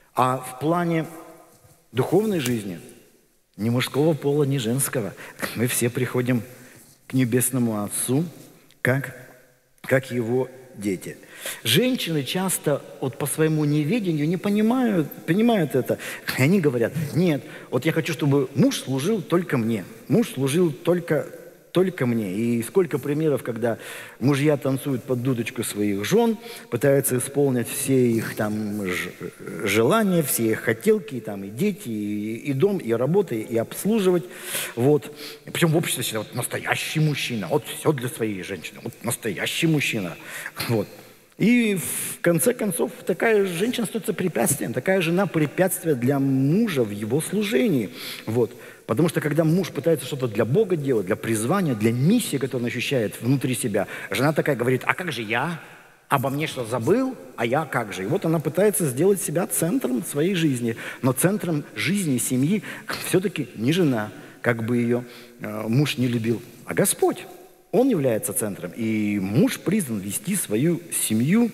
А в плане духовной жизни ни мужского пола, ни женского. Мы все приходим к Небесному Отцу, как, как Его дети. Женщины часто вот по своему неведению не понимают, понимают это. И они говорят, нет, вот я хочу, чтобы муж служил только мне. Муж служил только, только мне. И сколько примеров, когда мужья танцуют под дудочку своих жен, пытаются исполнить все их там желания, все их хотелки, там, и дети, и, и дом, и работа, и обслуживать. Вот. Причем в обществе всегда вот настоящий мужчина, вот все для своей женщины, вот настоящий мужчина. Вот. И в конце концов такая женщина становится препятствием, такая жена препятствие для мужа в его служении. Вот. Потому что когда муж пытается что-то для Бога делать, для призвания, для миссии, которую он ощущает внутри себя, жена такая говорит, а как же я? Обо мне что, забыл? А я как же? И вот она пытается сделать себя центром своей жизни. Но центром жизни семьи все-таки не жена, как бы ее э, муж не любил, а Господь. Он является центром, и муж призван вести свою семью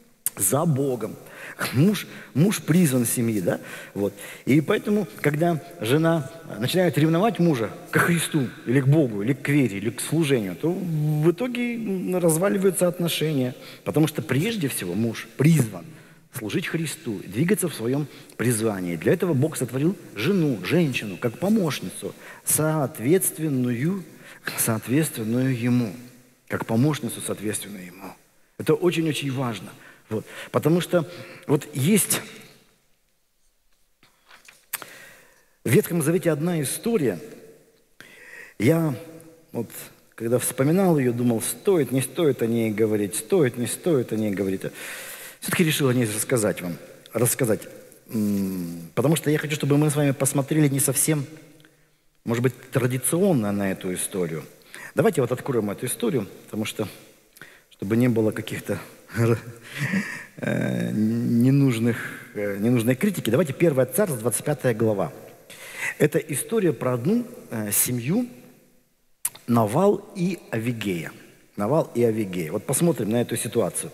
за Богом. Муж, муж призван семьи, да? Вот. И поэтому, когда жена начинает ревновать мужа ко Христу, или к Богу, или к вере, или к служению, то в итоге разваливаются отношения. Потому что прежде всего муж призван служить Христу, двигаться в своем призвании. Для этого Бог сотворил жену, женщину, как помощницу, соответственную соответственную ему, как помощницу, соответственную ему. Это очень-очень важно. Вот. Потому что вот есть в Ветхом Завете одна история. Я вот, когда вспоминал ее, думал, стоит, не стоит о ней говорить, стоит, не стоит о ней говорить. Все-таки решил о ней рассказать вам. Рассказать. Потому что я хочу, чтобы мы с вами посмотрели не совсем, может быть, традиционно на эту историю. Давайте вот откроем эту историю, потому что, чтобы не было каких-то ненужных, ненужной критики. Давайте первое Царств, двадцать пятая глава. Это история про одну семью Навал и Авигея. Навал и Авигея. Вот посмотрим на эту ситуацию.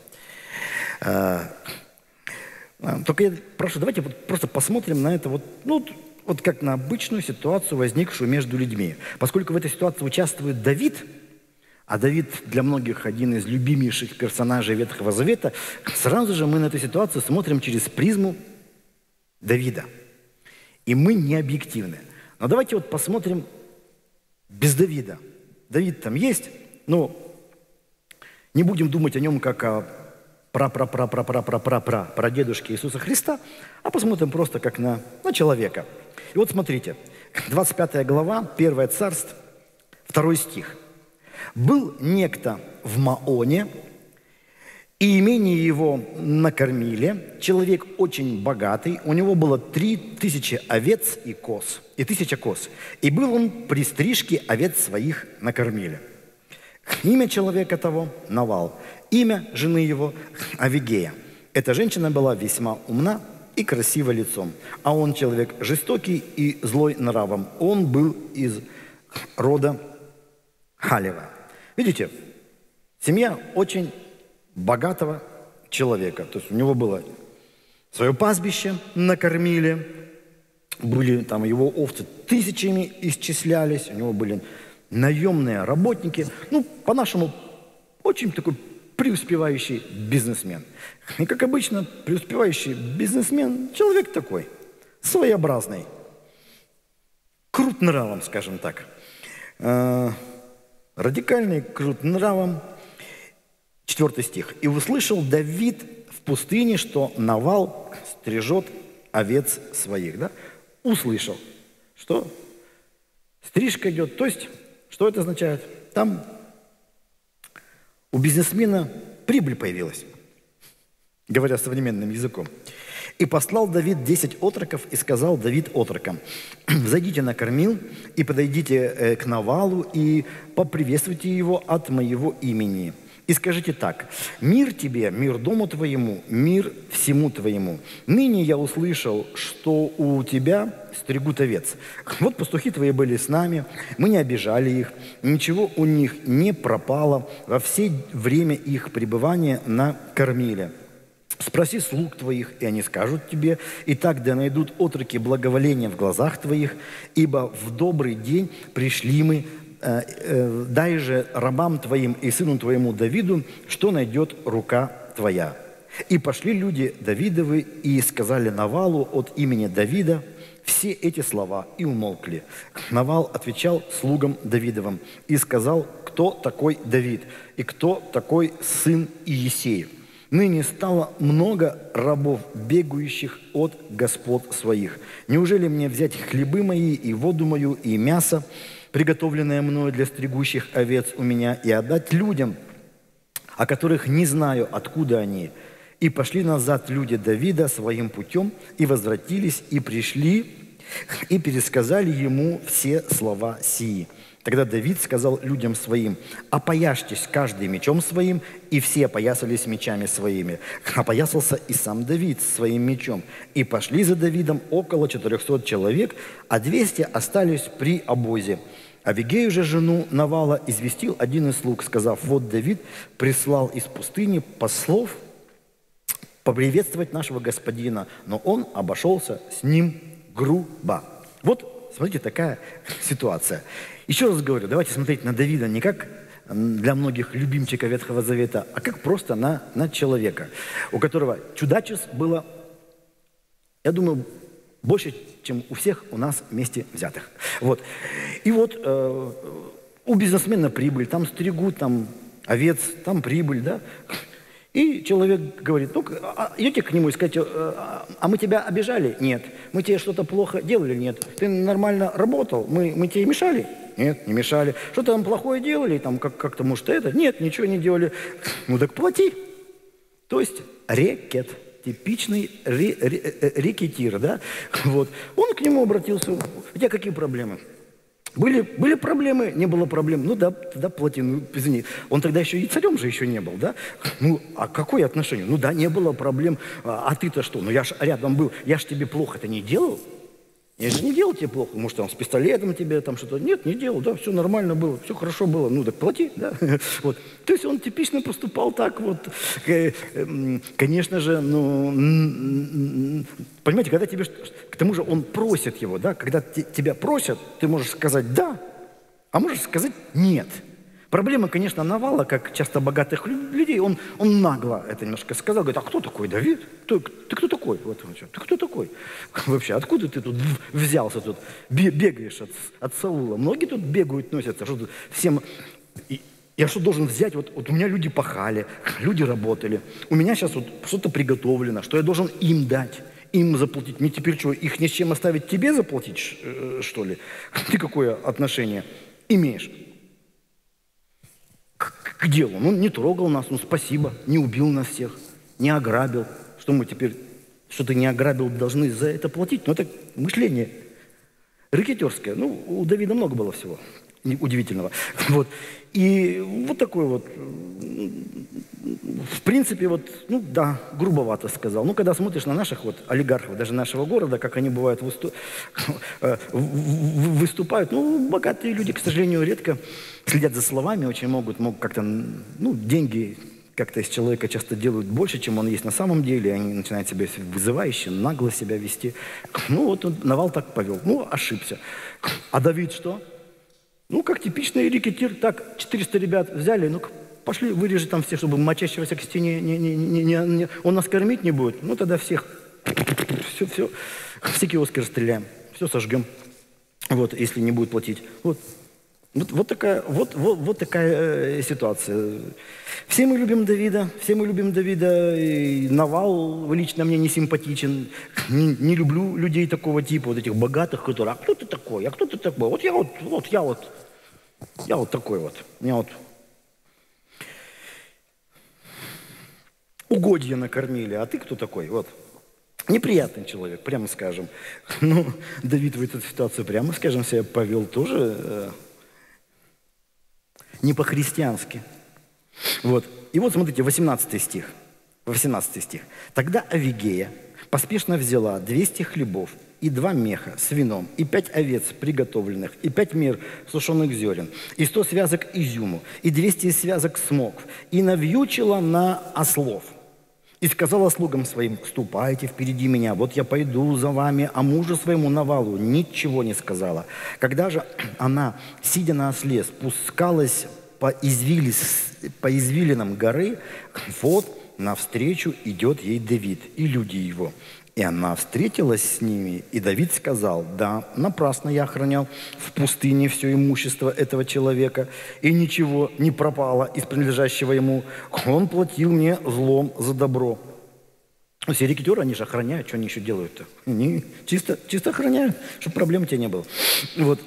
Только я прошу, давайте вот просто посмотрим на это вот, ну, вот как на обычную ситуацию, возникшую между людьми. Поскольку в этой ситуации участвует Давид, а Давид для многих один из любимейших персонажей Ветхого Завета, сразу же мы на эту ситуацию смотрим через призму Давида. И мы не объективны. Но давайте вот посмотрим без Давида. Давид там есть, но не будем думать о нем как о пра-пра-пра-пра-пра-пра-пра прадедушке Иисуса Христа, а посмотрим просто как на, на человека. И вот смотрите, двадцать пятая глава, первое царство, второй стих. «Был некто в Маоне, и имение его накормили. Человек очень богатый, у него было три тысячи овец и коз, и тысяча коз. И был он при стрижке овец своих накормили. Имя человека того – Навал, имя жены его – Авигея. Эта женщина была весьма умна и красива лицом, а он человек жестокий и злой нравом. Он был из рода Халева». Видите, семья очень богатого человека. То есть у него было свое пастбище, накормили, были там его овцы тысячами исчислялись, у него были наемные работники. Ну, по-нашему, очень такой преуспевающий бизнесмен. И, как обычно, преуспевающий бизнесмен, человек такой, своеобразный, крут нравом, скажем так. Радикальный, крут нравом. Четвертый стих. «И услышал Давид в пустыне, что Навал стрижет овец своих». Да? Услышал. Что? Стрижка идет. То есть, что это означает? Там у бизнесмена прибыль появилась, говоря современным языком. «И послал Давид десять отроков, и сказал Давид отрокам: взойдите на кормил, и подойдите к Навалу, и поприветствуйте его от моего имени. И скажите так: мир тебе, мир дому твоему, мир всему твоему. Ныне я услышал, что у тебя стригут овец. Вот пастухи твои были с нами, мы не обижали их, ничего у них не пропало во все время их пребывания на кормиле. Спроси слуг твоих, и они скажут тебе, и так да найдут отроки благоволения в глазах твоих, ибо в добрый день пришли мы. Дай же рабам твоим и сыну твоему Давиду, что найдет рука твоя». И пошли люди Давидовы и сказали Навалу от имени Давида все эти слова, и умолкли. Навал отвечал слугам Давидовым и сказал: кто такой Давид, и кто такой сын Иессеев? Ныне стало много рабов, бегающих от господ своих. Неужели мне взять хлебы мои, и воду мою, и мясо, приготовленное мною для стригущих овец у меня, и отдать людям, о которых не знаю, откуда они? И пошли назад люди Давида своим путем, и возвратились, и пришли, и пересказали ему все слова сии. Тогда Давид сказал людям своим: опояжьтесь каждый мечом своим, и все опоясались мечами своими. Опоясался и сам Давид своим мечом. И пошли за Давидом около четырехсот человек, а двести остались при обозе. Авигею же, жену Навала, известил один из слуг, сказав: вот Давид прислал из пустыни послов поприветствовать нашего господина, но он обошелся с ним грубо. Вот, смотрите, такая ситуация. Еще раз говорю, давайте смотреть на Давида не как для многих любимчика Ветхого Завета, а как просто на, на человека, у которого чудачеств было, я думаю, больше, чем у всех у нас вместе взятых. Вот. И вот э, у бизнесмена прибыль, там стригут, там овец, там прибыль, да. И человек говорит: ну, идете к нему и скажете: а мы тебя обижали? Нет. Мы тебе что-то плохо делали? Нет. Ты нормально работал? Мы, мы тебе мешали? Нет, не мешали. Что-то там плохое делали? Там как- как-то, может, это? Нет, ничего не делали. Ну, так плати. То есть рекет. Типичный ре, ре, рекетир, да? Вот. Он к нему обратился: у тебя какие проблемы? Были, были проблемы, не было проблем. Ну да, тогда плати, ну извини. Он тогда еще и царем же еще не был, да? Ну, а какое отношение? Ну да, не было проблем. А, а ты-то что? Ну я ж рядом был, я ж тебе плохо-то не делал. Я же не делал тебе плохо, может, там с пистолетом тебе там что-то. Нет, не делал, да, все нормально было, все хорошо было. Ну, так плати, да. Вот. То есть он типично поступал так вот. Конечно же, ну, понимаете, когда тебе, к тому же он просит его, да, когда тебя просят, ты можешь сказать «да», а можешь сказать «нет». Проблема, конечно, Навала, как часто богатых людей, он, он нагло это немножко сказал. Говорит, а кто такой Давид? Ты, ты кто такой? Вот, ты кто такой? Вообще, откуда ты тут взялся, тут бегаешь от, от Саула? Многие тут бегают, носятся. Что всем... Я что должен взять? Вот, вот у меня люди пахали, люди работали. У меня сейчас вот что-то приготовлено, что я должен им дать, им заплатить. Мне теперь что, их ни с чем оставить, тебе заплатить, что ли? Ты какое отношение имеешь к делу? Ну, не трогал нас, ну, спасибо, не убил нас всех, не ограбил. Что мы теперь, что ты не ограбил, должны за это платить? Ну, это мышление рэкетёрское. Ну, у Давида много было всего удивительного. Вот. И вот такой вот, в принципе, вот, ну, да, грубовато сказал. Ну, когда смотришь на наших вот олигархов, даже нашего города, как они бывают высту... выступают, ну, богатые люди, к сожалению, редко следят за словами, очень могут, могут как-то, ну, деньги как-то из человека часто делают больше, чем он есть на самом деле, они начинают себя вызывающе, нагло себя вести. Ну, вот он, Навал так повел, ну, ошибся. А Давид что? Ну, как типичный рэкетир, так, четыреста ребят взяли, ну, пошли, вырежи там всех, чтобы мочащегося к стене, не, не, не, не, не, он нас кормить не будет, ну, тогда всех, все, все, все киоски расстреляем, все сожгем, вот, если не будет платить, вот. Вот, вот такая, вот, вот, вот такая э, ситуация. Все мы любим Давида, все мы любим Давида. И Навал лично мне не симпатичен. Не, не люблю людей такого типа, вот этих богатых, которые, а кто ты такой, а кто ты такой? Вот я вот, вот я вот, я вот такой вот. Меня вот угодья накормили, а ты кто такой? Вот. Неприятный человек, прямо скажем. Ну, Давид в эту ситуацию, прямо скажем, себя повел тоже... Э, не по-христиански. Вот. И вот смотрите, восемнадцатый стих. восемнадцатый стих. «Тогда Авигея поспешно взяла двести хлебов и два меха с вином, и пять овец приготовленных, и пять мер сушеных зерен, и сто связок изюму, и двести связок смокв, и навьючила на ослов. И сказала слугам своим, ступайте впереди меня, вот я пойду за вами, а мужу своему Навалу ничего не сказала. Когда же она, сидя на осле, спускалась по, извилис, по извилинам горы, вот навстречу идет ей Давид и люди его. И она встретилась с ними, и Давид сказал, да, напрасно я охранял в пустыне все имущество этого человека, и ничего не пропало из принадлежащего ему. Он платил мне злом за добро. Все рэкетёры, они же охраняют, что они еще делают-то? Они чисто, чисто охраняют, чтобы проблем у тебя не было. Вот.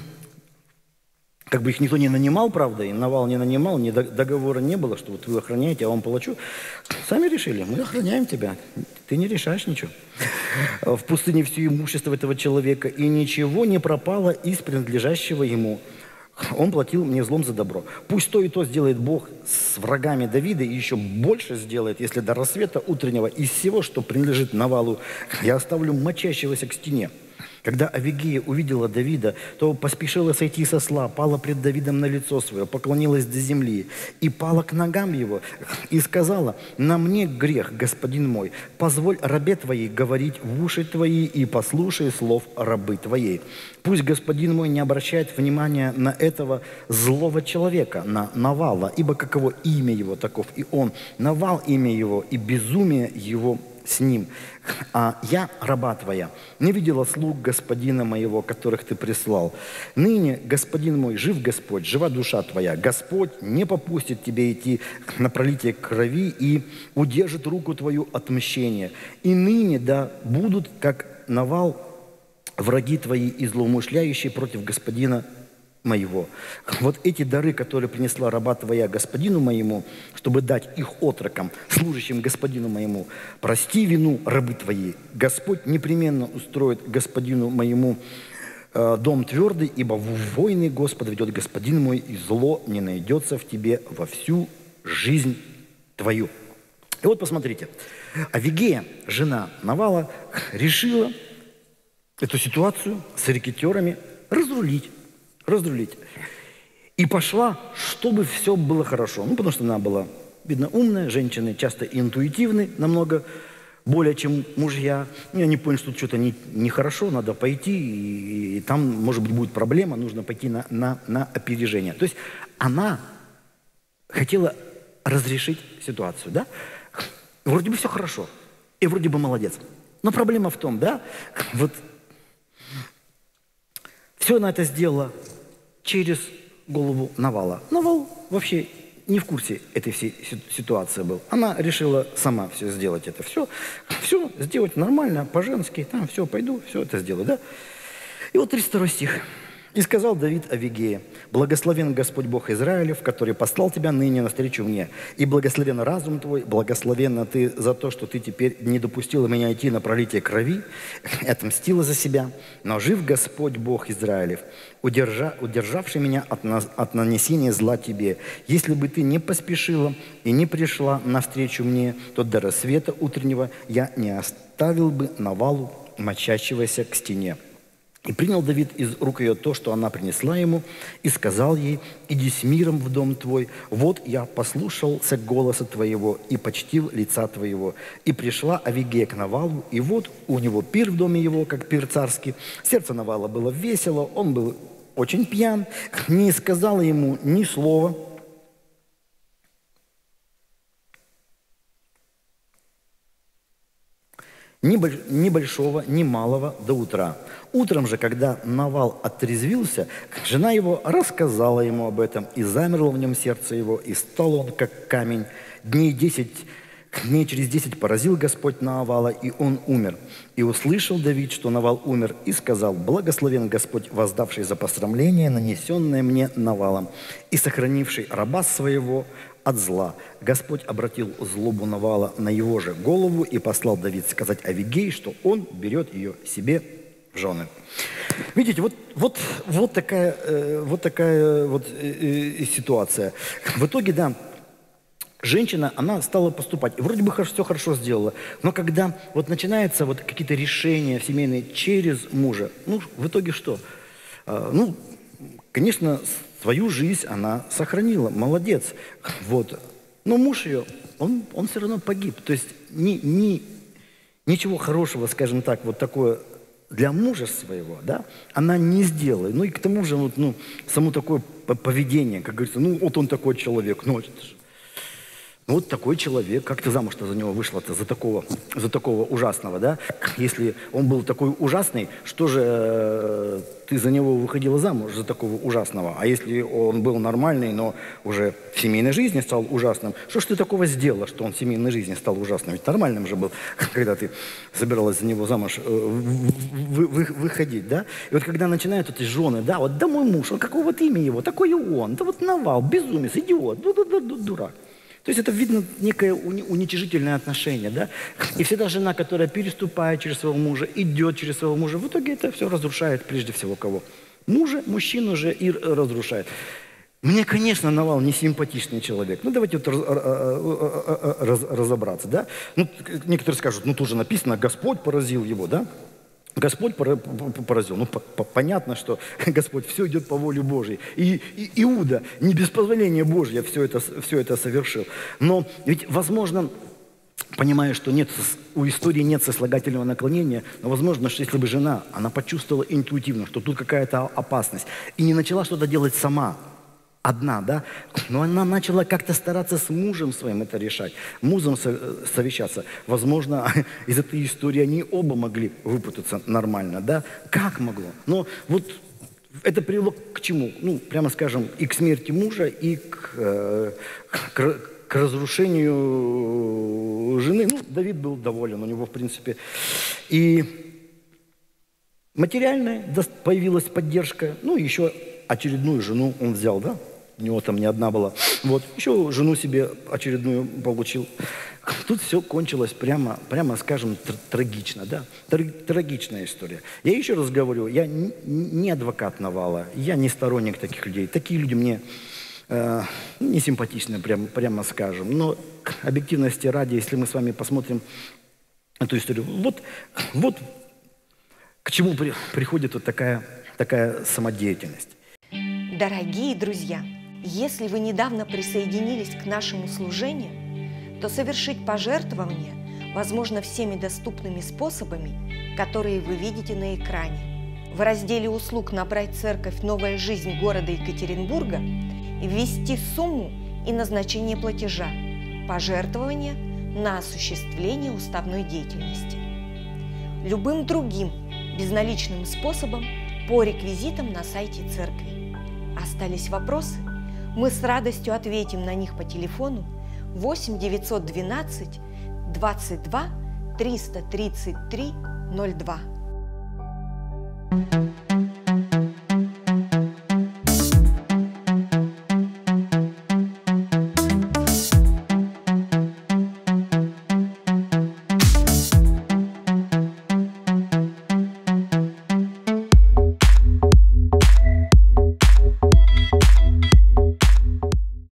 Как бы их никто не нанимал, правда, и Навал не нанимал, ни договора не было, что вот вы охраняете, а вам плачу. Сами решили, мы охраняем тебя, ты не решаешь ничего. В пустыне все имущество этого человека, и ничего не пропало из принадлежащего ему. Он платил мне злом за добро. Пусть то и то сделает Бог с врагами Давида, и еще больше сделает, если до рассвета утреннего из всего, что принадлежит Навалу, я оставлю мочащегося к стене. Когда Авигея увидела Давида, то поспешила сойти со осла, пала пред Давидом на лицо свое, поклонилась до земли и пала к ногам его и сказала, на мне грех, господин мой, позволь рабе твоей говорить в уши твои и послушай слов рабы твоей. Пусть господин мой не обращает внимания на этого злого человека, на Навала, ибо каково имя его, таков и он. Навал имя его, и безумие его с ним. А я, раба твоя, не видела слуг господина моего, которых ты прислал. Ныне, господин мой, жив Господь, жива душа твоя. Господь не попустит тебе идти на пролитие крови и удержит руку твою от мщения. И ныне, да, будут, как Навал, враги твои и злоумышляющие против господина моего. Вот эти дары, которые принесла раба твоя господину моему, чтобы дать их отрокам, служащим господину моему, прости вину рабы твоей. Господь непременно устроит господину моему э, дом твердый, ибо в войны Господа ведет господин мой, и зло не найдется в тебе во всю жизнь твою. И вот посмотрите, Авигея, жена Навала, решила эту ситуацию с рекеттерами разрулить, разрулить. И пошла, чтобы все было хорошо. Ну, потому что она была, видно, умная, женщины часто интуитивны, намного более, чем мужья. И они поняли, что тут что-то не, нехорошо, надо пойти, и, и там, может быть, будет проблема, нужно пойти на, на, на опережение. То есть она хотела разрешить ситуацию, да? Вроде бы все хорошо, и вроде бы молодец. Но проблема в том, да, вот все она это сделала через голову Навала. Навал вообще не в курсе этой всей ситуации был. Она решила сама все сделать это. Все, все сделать нормально, по-женски. Там все, пойду, все это сделаю, да? И вот тридцать второй стих. «И сказал Давид Авигее: благословен Господь Бог Израилев, который послал тебя ныне навстречу мне. И благословен разум твой, благословенна ты за то, что ты теперь не допустила меня идти на пролитие крови, отмстила за себя. Но жив Господь Бог Израилев, удержа, удержавший меня от, на, от нанесения зла тебе. Если бы ты не поспешила и не пришла навстречу мне, то до рассвета утреннего я не оставил бы Навалу, мочащегося к стене. И принял Давид из рук ее то, что она принесла ему, и сказал ей: иди с миром в дом твой. Вот я послушался голоса твоего и почтил лица твоего. И пришла Авигея к Навалу, и вот у него пир в доме его, как пир царский. Сердце Навала было весело, он был очень пьян, не сказала ему ни слова. Ни большого, ни малого до утра. Утром же, когда Навал отрезвился, жена его рассказала ему об этом, и замерло в нем сердце его, и стал он, как камень. Дней десять, дней через десять поразил Господь Навала, и он умер. И услышал Давид, что Навал умер, и сказал: благословен Господь, воздавший за посрамление, нанесенное мне Навалом, и сохранивший раба своего от зла. Господь обратил злобу Навала на его же голову, и послал Давид сказать Авигей, что он берет ее себе в жены. Видите, вот, вот, вот такая, э, вот такая вот, э, э, ситуация. В итоге, да, женщина, она стала поступать. И вроде бы все хорошо сделала. Но когда вот начинаются вот какие-то решения семейные через мужа, ну, в итоге что? Э, ну, конечно, свою жизнь она сохранила, молодец. Вот. Но муж ее, он, он все равно погиб. То есть ни, ни, ничего хорошего, скажем так, вот такое для мужа своего, да, она не сделала. Ну и к тому же, вот, ну, само такое поведение, как говорится, ну вот он такой человек, ну, это же, ну вот такой человек, как ты замуж-то за него вышла-то, за такого, за такого ужасного, да? Если он был такой ужасный, что же э, ты за него выходила замуж, за такого ужасного? А если он был нормальный, но уже в семейной жизни стал ужасным, что ж ты такого сделала, что он в семейной жизни стал ужасным? Ведь нормальным же был, когда ты собиралась за него замуж э, вы, вы, выходить, да? И вот когда начинают эти жены, да, вот да мой муж, он какого вот имя его, такой и он, да вот Навал, безумец, идиот, дурак. То есть это видно некое уничижительное отношение, да? И всегда жена, которая переступает через своего мужа, идет через своего мужа, в итоге это все разрушает прежде всего кого? Мужа, мужчину же и разрушает. Мне, конечно, Навал не симпатичный человек. Ну, давайте вот раз, раз, разобраться, да? Ну, некоторые скажут, ну, тут же написано, Господь поразил его, да? Господь поразил. Ну, понятно, что Господь все идет по воле Божьей. И, и Иуда не без позволения Божьего все это, все это совершил. Но ведь, возможно, понимая, что нет, у истории нет сослагательного наклонения, но возможно, что если бы жена, она почувствовала интуитивно, что тут какая-то опасность, и не начала что-то делать сама, одна, да, но она начала как-то стараться с мужем своим это решать, мужем совещаться. Возможно, из этой истории они оба могли выпутаться нормально, да. Как могло? Но вот это привело к чему? Ну, прямо скажем, и к смерти мужа, и к, э, к, к разрушению жены. Ну, Давид был доволен, у него, в принципе, и материальная появилась поддержка, ну, еще очередную жену он взял, да. У него там не одна была. Вот, еще жену себе очередную получил. Тут все кончилось прямо, прямо скажем, тр- трагично, да? Тр- трагичная история. Я еще раз говорю, я не, не адвокат Навала, я не сторонник таких людей. Такие люди мне э, не симпатичны, прямо, прямо скажем. Но к объективности ради, если мы с вами посмотрим эту историю, вот, вот К чему при, приходит вот такая, такая самодеятельность?
Дорогие друзья, если вы недавно присоединились к нашему служению, то совершить пожертвование возможно всеми доступными способами, которые вы видите на экране. В разделе услуг «Набрать церковь. Новая жизнь города Екатеринбурга» ввести сумму и назначение платежа, пожертвования на осуществление уставной деятельности. Любым другим безналичным способом по реквизитам на сайте церкви. Остались вопросы? Мы с радостью ответим на них по телефону восемь девятьсот двенадцать двадцать два триста тридцать три ноль два.